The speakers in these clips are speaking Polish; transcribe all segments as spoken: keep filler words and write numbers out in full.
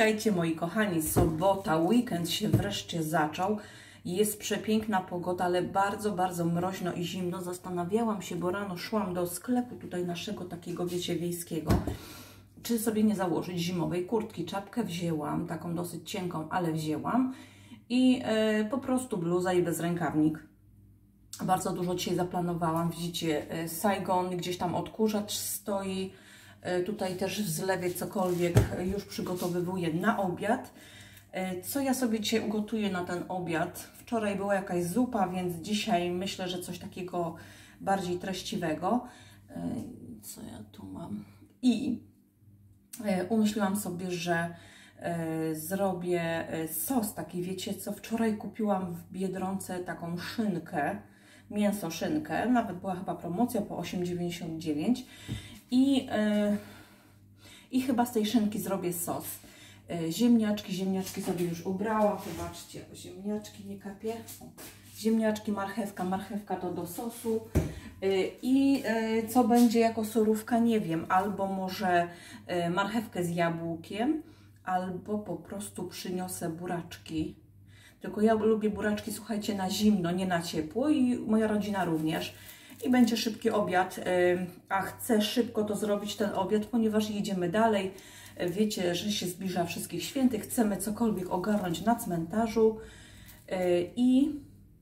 Witajcie moi kochani, sobota, weekend się wreszcie zaczął. Jest przepiękna pogoda, ale bardzo, bardzo mroźno i zimno. Zastanawiałam się, bo rano szłam do sklepu tutaj naszego takiego, wiecie, wiejskiego, czy sobie nie założyć zimowej kurtki. Czapkę wzięłam, taką dosyć cienką, ale wzięłam. I yy, po prostu bluza i bezrękawnik. Bardzo dużo dzisiaj zaplanowałam. Widzicie, yy, Saigon, gdzieś tam odkurzacz stoi. Tutaj też w zlewie cokolwiek już przygotowywuję na obiad. Co ja sobie dzisiaj ugotuję na ten obiad? Wczoraj była jakaś zupa, więc dzisiaj myślę, że coś takiego bardziej treściwego. Co ja tu mam? I umyśliłam sobie, że zrobię sos taki, wiecie co? Wczoraj kupiłam w Biedronce taką szynkę, mięso szynkę, nawet była chyba promocja po osiem dziewięćdziesiąt dziewięć. I, yy, I chyba z tej szynki zrobię sos. Yy, ziemniaczki, ziemniaczki sobie już ubrałam. Zobaczcie, ziemniaczki nie kapie. Ziemniaczki, marchewka, marchewka to do sosu. Yy, I yy, co będzie jako surówka, nie wiem. Albo może yy, marchewkę z jabłkiem, albo po prostu przyniosę buraczki. Tylko ja lubię buraczki, słuchajcie, na zimno, nie na ciepło i moja rodzina również. I będzie szybki obiad, a chcę szybko to zrobić, ten obiad, ponieważ jedziemy dalej. Wiecie, że się zbliża Wszystkich Świętych, chcemy cokolwiek ogarnąć na cmentarzu i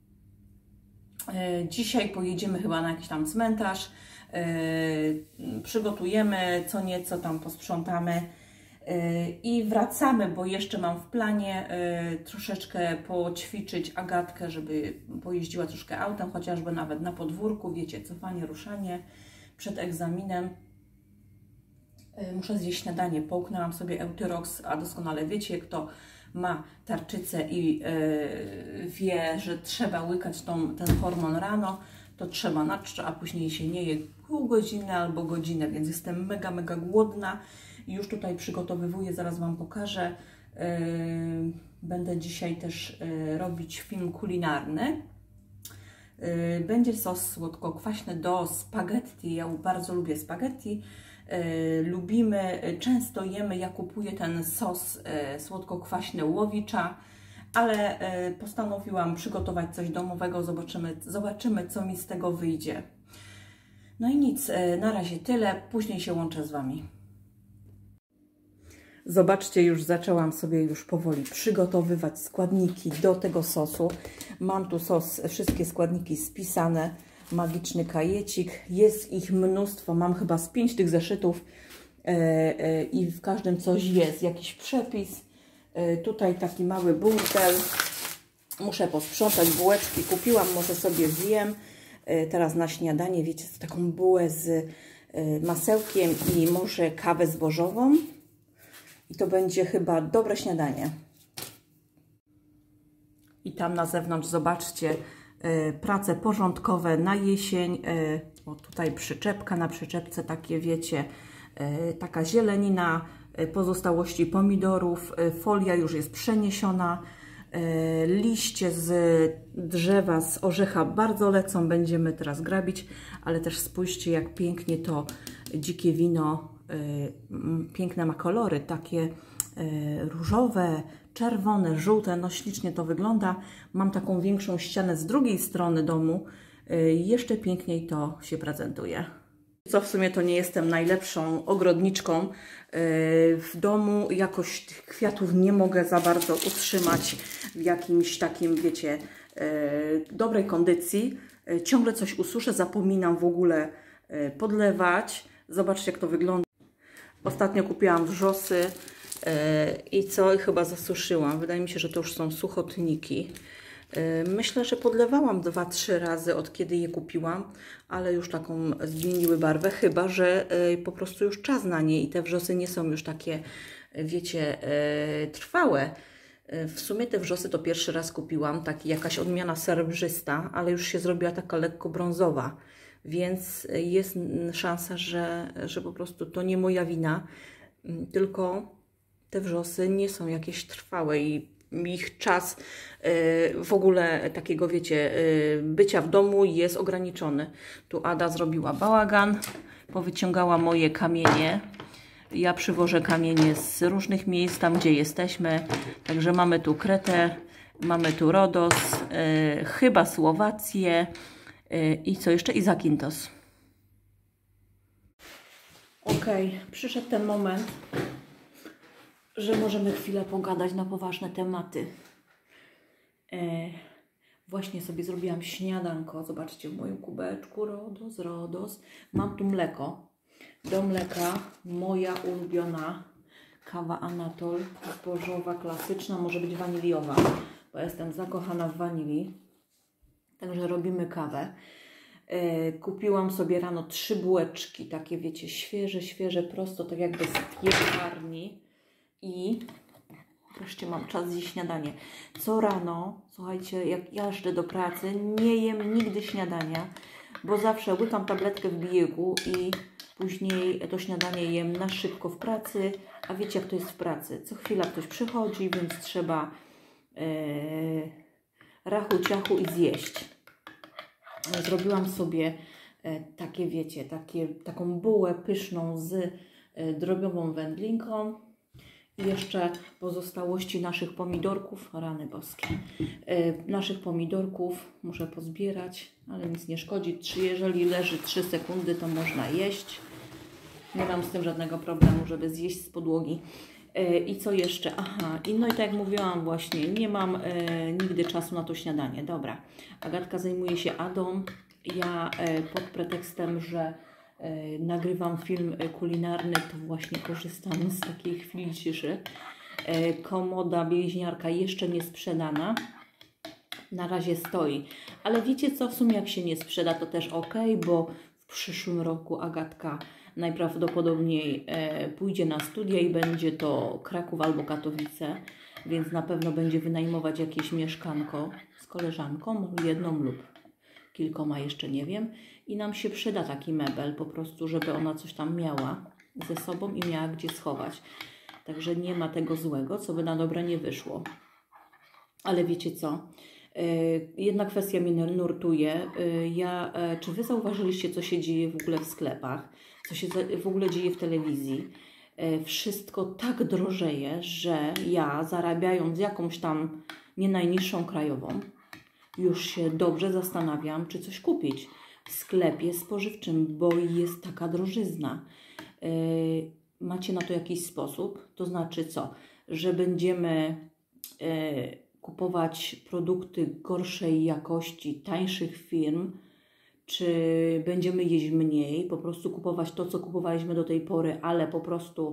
dzisiaj pojedziemy chyba na jakiś tam cmentarz, przygotujemy co nieco, tam posprzątamy i wracamy, bo jeszcze mam w planie troszeczkę poćwiczyć Agatkę, żeby pojeździła troszkę autem, chociażby nawet na podwórku, wiecie, cofanie, ruszanie przed egzaminem. Muszę zjeść śniadanie, połknęłam sobie Euthyrox, a doskonale wiecie, kto ma tarczycę i wie, że trzeba łykać tą, ten hormon rano, to trzeba na czczo, a później się nie je pół godziny albo godzinę, więc jestem mega, mega głodna. Już tutaj przygotowywuję, zaraz Wam pokażę. Yy, będę dzisiaj też yy, robić film kulinarny. Yy, będzie sos słodko-kwaśny do spaghetti. Ja bardzo lubię spaghetti. Yy, lubimy, często jemy, ja kupuję ten sos yy, słodko-kwaśny Łowicza, ale yy, postanowiłam przygotować coś domowego. Zobaczymy, zobaczymy, co mi z tego wyjdzie. No i nic, yy, na razie tyle. Później się łączę z Wami. Zobaczcie, już zaczęłam sobie już powoli przygotowywać składniki do tego sosu. Mam tu sos, wszystkie składniki spisane, magiczny kajecik. Jest ich mnóstwo, mam chyba z pięć tych zeszytów yy, yy, i w każdym coś jest, jakiś przepis. Yy, tutaj taki mały burdel. Muszę posprzątać, bułeczki kupiłam, może sobie zjem. Yy, teraz na śniadanie, wiecie, taką bułę z yy, masełkiem i może kawę zbożową. I to będzie chyba dobre śniadanie. I tam na zewnątrz, zobaczcie, y, prace porządkowe na jesień. Y, o, tutaj przyczepka, na przyczepce takie, wiecie, y, taka zielenina, y, pozostałości pomidorów, y, folia już jest przeniesiona. Y, liście z drzewa, z orzecha bardzo lecą, będziemy teraz grabić, ale też spójrzcie, jak pięknie to dzikie wino, piękne ma kolory, takie różowe, czerwone, żółte, no ślicznie to wygląda. Mam taką większą ścianę z drugiej strony domu, jeszcze piękniej to się prezentuje. Co w sumie to nie jestem najlepszą ogrodniczką w domu, jakoś tych kwiatów nie mogę za bardzo utrzymać w jakimś takim, wiecie, dobrej kondycji. Ciągle coś ususzę, zapominam w ogóle podlewać. Zobaczcie, jak to wygląda. Ostatnio kupiłam wrzosy yy, i co? I chyba zasuszyłam. Wydaje mi się, że to już są suchotniki. Yy, myślę, że podlewałam dwa trzy razy od kiedy je kupiłam, ale już taką zmieniły barwę, chyba że yy, po prostu już czas na nie i te wrzosy nie są już takie, wiecie, yy, trwałe. Yy, w sumie te wrzosy to pierwszy raz kupiłam, taki jakaś odmiana srebrzysta, ale już się zrobiła taka lekko brązowa. Więc jest szansa, że, że po prostu to nie moja wina, tylko te wrzosy nie są jakieś trwałe i ich czas w ogóle takiego, wiecie, bycia w domu jest ograniczony. Tu Ada zrobiła bałagan, powyciągała moje kamienie, Ja przywożę kamienie z różnych miejsc, tam gdzie jesteśmy. Także mamy tu Kretę, mamy tu Rodos, yy, chyba Słowację yy, i co jeszcze? I Zakintos. Ok, przyszedł ten moment, że możemy chwilę pogadać na poważne tematy. Yy, właśnie sobie zrobiłam śniadanko. Zobaczcie w moim kubeczku. Rodos, Rodos. Mam tu mleko. Do mleka moja ulubiona kawa Anatol, zbożowa, klasyczna, może być waniliowa, bo jestem zakochana w wanilii. Także robimy kawę. Yy, kupiłam sobie rano trzy bułeczki, takie wiecie, świeże, świeże, prosto, tak jakby z piekarni. I wreszcie mam czas zjeść śniadanie. Co rano, słuchajcie, jak jażdżę do pracy, nie jem nigdy śniadania, bo zawsze łykam tabletkę w biegu i później to śniadanie jem na szybko w pracy, a wiecie jak to jest w pracy. Co chwila ktoś przychodzi, więc trzeba yy, rachu ciachu i zjeść. Zrobiłam sobie yy, takie, wiecie, takie, taką bułę pyszną z yy, drobiową wędlinką i jeszcze pozostałości naszych pomidorków, rany boskie, yy, naszych pomidorków muszę pozbierać, ale nic nie szkodzi. Trzy, jeżeli leży trzy sekundy, to można jeść. Nie mam z tym żadnego problemu, żeby zjeść z podłogi. Yy, I co jeszcze? Aha, i no i tak jak mówiłam właśnie, nie mam yy, nigdy czasu na to śniadanie. Dobra, Agatka zajmuje się Adą. Ja yy, pod pretekstem, że yy, nagrywam film kulinarny, to właśnie korzystam z takiej chwili ciszy. Yy, komoda bieliźniarka jeszcze nie sprzedana. Na razie stoi. Ale wiecie co? W sumie jak się nie sprzeda, to też ok, bo w przyszłym roku Agatka najprawdopodobniej e, pójdzie na studia i będzie to Kraków albo Katowice, więc na pewno będzie wynajmować jakieś mieszkanko z koleżanką, jedną lub kilkoma, jeszcze nie wiem. I nam się przyda taki mebel, po prostu, żeby ona coś tam miała ze sobą i miała gdzie schować. Także nie ma tego złego, co by na dobre nie wyszło. Ale wiecie co? Jedna kwestia mnie nurtuje. Ja, czy Wy zauważyliście, co się dzieje w ogóle w sklepach? Co się w ogóle dzieje w telewizji? Wszystko tak drożeje, że ja, zarabiając jakąś tam nie najniższą krajową, już się dobrze zastanawiam, czy coś kupić w sklepie spożywczym, bo jest taka drożyzna. Macie na to jakiś sposób? To znaczy co? Że będziemy kupować produkty gorszej jakości, tańszych firm, czy będziemy jeść mniej, po prostu kupować to, co kupowaliśmy do tej pory, ale po prostu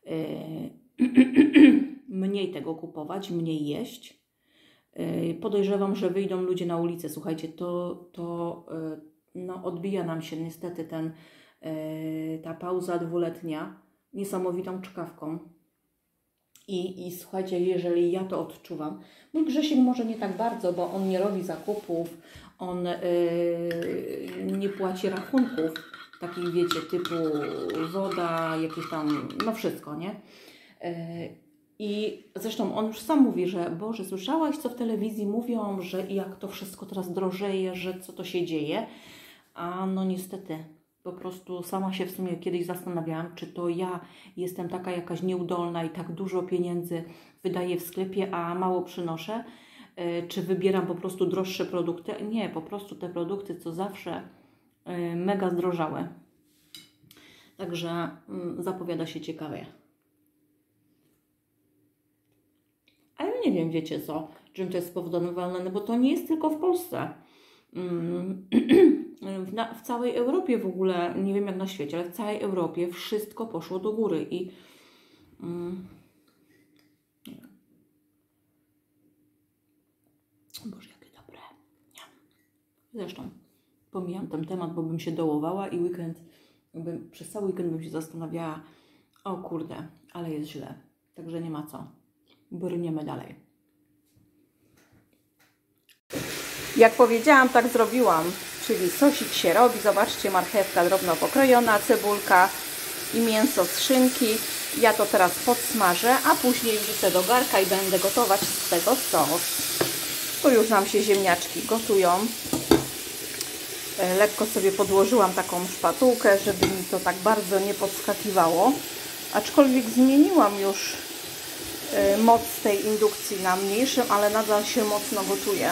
yy, mniej tego kupować, mniej jeść. Yy, podejrzewam, że wyjdą ludzie na ulicę. Słuchajcie, to, to yy, no, odbija nam się niestety ten, yy, ta pauza dwuletnia niesamowitą czkawką. I, I słuchajcie, jeżeli ja to odczuwam, mój Grzesiek może nie tak bardzo, bo on nie robi zakupów, on yy, nie płaci rachunków, takich wiecie, typu woda, jakieś tam, no wszystko, nie? Yy, I zresztą on już sam mówi, że Boże, słyszałaś, co w telewizji mówią, że jak to wszystko teraz drożeje, że co to się dzieje? A no niestety, po prostu sama się w sumie kiedyś zastanawiałam, czy to ja jestem taka jakaś nieudolna i tak dużo pieniędzy wydaję w sklepie, a mało przynoszę, yy, czy wybieram po prostu droższe produkty. Nie, po prostu te produkty, co zawsze yy, mega zdrożały. Także yy, zapowiada się ciekawie. Ale nie wiem, wiecie co, czym to jest spowodowane, no bo to nie jest tylko w Polsce. W, na, w całej Europie w ogóle, nie wiem jak na świecie, ale w całej Europie wszystko poszło do góry i mm, nie wiem. Boże, jakie dobre. Nie. Zresztą pomijam ten temat, bo bym się dołowała i weekend, bym, przez cały weekend bym się zastanawiała, o kurde, ale jest źle. Także nie ma co. Brniemy dalej. Jak powiedziałam, tak zrobiłam, czyli sosik się robi. Zobaczcie, marchewka drobno pokrojona, cebulka i mięso z szynki. Ja to teraz podsmażę, a później wrzucę do garka i będę gotować z tego sos. Tu już nam się ziemniaczki gotują. Lekko sobie podłożyłam taką szpatułkę, żeby mi to tak bardzo nie podskakiwało. Aczkolwiek zmieniłam już y, moc tej indukcji na mniejszym, ale nadal się mocno gotuje.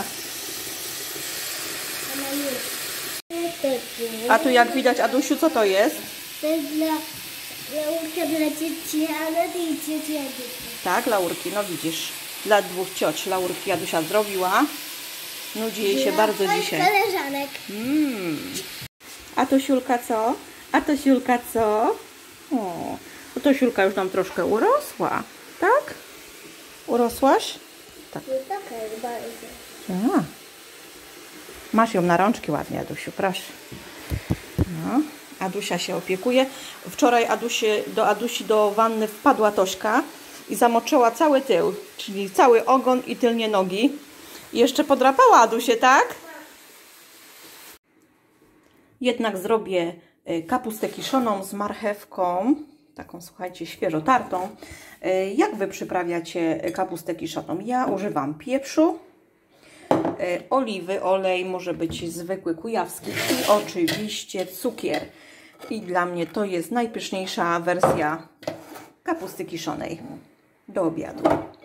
A tu jak widać, Adusiu, co to jest? To jest dla laurka dla dzieci, ale tej dzieci. Tak, laurki, no widzisz. Dla dwóch cioć laurki Adusia zrobiła. Nudzi jej się bardzo dzisiaj. Koleżanek. Mm. A to Siulka co? A to Siulka co? O, to Siulka już nam troszkę urosła, tak? Urosłaś? Tak. No taka jest bardzo. A. Masz ją na rączki ładnie, Adusiu, proszę. No. Adusia się opiekuje. Wczoraj Adusie, do Adusi do wanny wpadła Tośka i zamoczyła cały tył, czyli cały ogon i tylnie nogi. I jeszcze podrapała Adusię, tak? Jednak zrobię kapustę kiszoną z marchewką, taką, słuchajcie, świeżo tartą. Jak Wy przyprawiacie kapustę kiszoną? Ja używam pieprzu, oliwy, olej, może być zwykły kujawski i oczywiście cukier. I dla mnie to jest najpyszniejsza wersja kapusty kiszonej do obiadu.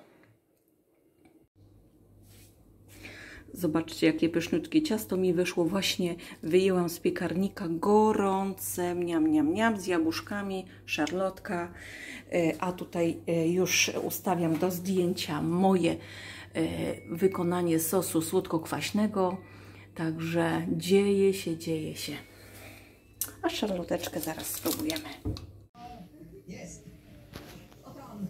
Zobaczcie, jakie pyszniutkie ciasto mi wyszło. Właśnie wyjęłam z piekarnika gorące, miam, miam, miam, z jabłuszkami, szarlotka. A tutaj już ustawiam do zdjęcia moje wykonanie sosu słodko-kwaśnego. Także dzieje się, dzieje się. A szarloteczkę zaraz spróbujemy. Jest. O tam.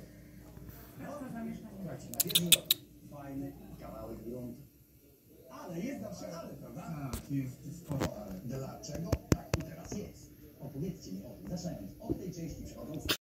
Fajny kawałek gruntu. Ale jest zawsze ale, prawda? Tak, jest sporo ale. Dlaczego tak tu teraz jest? Opowiedzcie mi o tym, zaczynając od tej części przechodząc.